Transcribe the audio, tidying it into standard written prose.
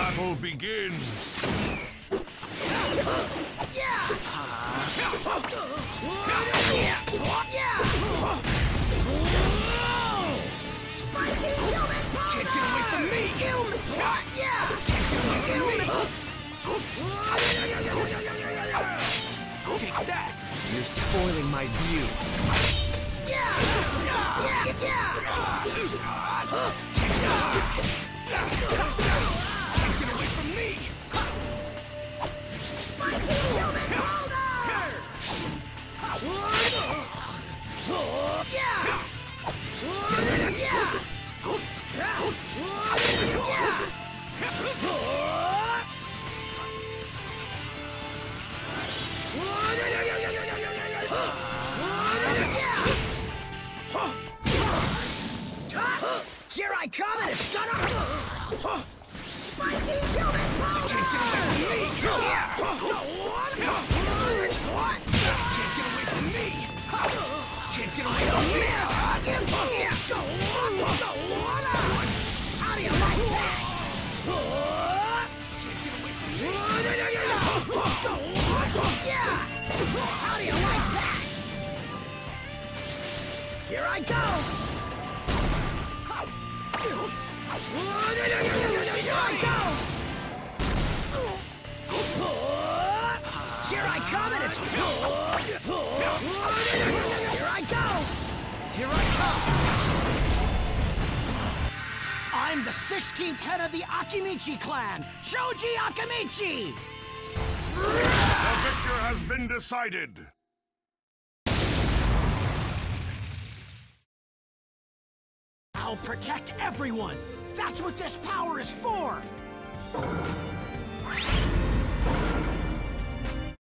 battle begins. Can't get away from me! Take that! You're spoiling my view. Can't get away from me! Here I come, and it's gonna... Spiky human power! Can't get away from me! Can't get away from me! Can't get away from me! How do you like that? Can't get away from me! How do you like that? Here I go! Here I go! Here I come, and it's... Here I go! Here I come! I'm the 16th head of the Akimichi clan, Choji Akimichi! The victor has been decided. I'll protect everyone! That's what this power is for!